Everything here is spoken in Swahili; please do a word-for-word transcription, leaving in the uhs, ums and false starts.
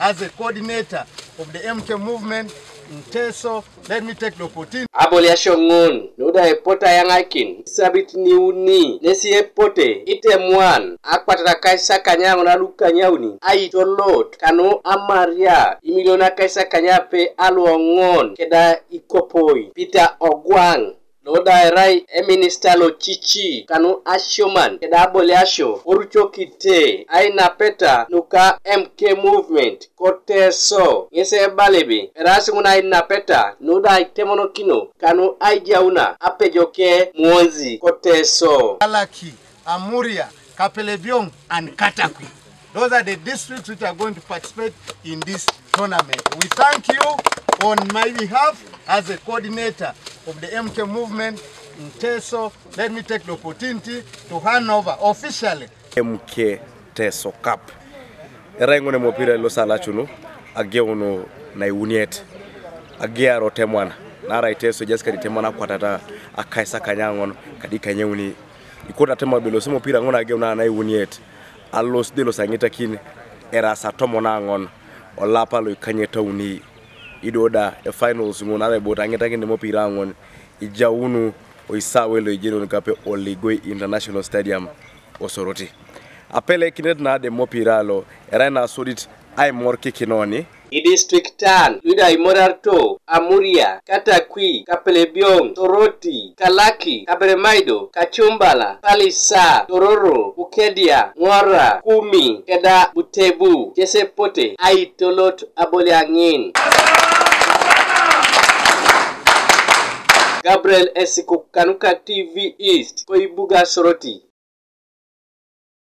as a coordinator of the M K movement in Teso. Let me take the opportunity. Abolia shongon, noda epota yangakin, sabit ni uni, nesi epote, itemwan, akwatata kaisa kanyango na luka nyauni, Aitolot, Kanu amaria, imiliona kaisa kanyape aluongon, keda Eikopoi, Peter Ogwang, Noda erai e minister lo chichi Kanu ashoman keda abole asho orucho kite aina peta nuka M K movement kote so ngese balebe erasi nguna aina peta noda itemono kino Kanu aijauna apejoke muonzi kote so Alaki, Amuria, Kapelebiong and Katakwi. Those are the districts which are going to participate in this tournament. We thank you on my behalf as a coordinator of the M K movement in Teso. Let me take the opportunity to hand over officially M K Teso Cup. Erengone mopira lo sala chuno ageuno na uniet agea rotemwana nara Teso jeska ditemwana kwatata akaisa kanyangon kadika nyeuni ikota tema belo simo pira ngona ageuna na uniet allos de los angeta kin era sa tomona ngon olapa lo kanyeta uni idoda the finals ngona re bota angeta kin mo pira ngon ijaunu oisawe lo jeno kape Oligwe International Stadium osoroti apele kinet na de mo pira lo era na sodit ay morke kinoni I district tan, Luda Imorarto, Amuria, Katakwi, Kapelebiong, Toroti, Kalaki, Kaberemaido, Kachumbala, Palisa, Tororo, Bukedia, Ngora, Kumi, Keda Butebu, Jesepote, Aitolot Aboliangin. Gabriel Esiko Kanuka T V East, Koibuga Soroti.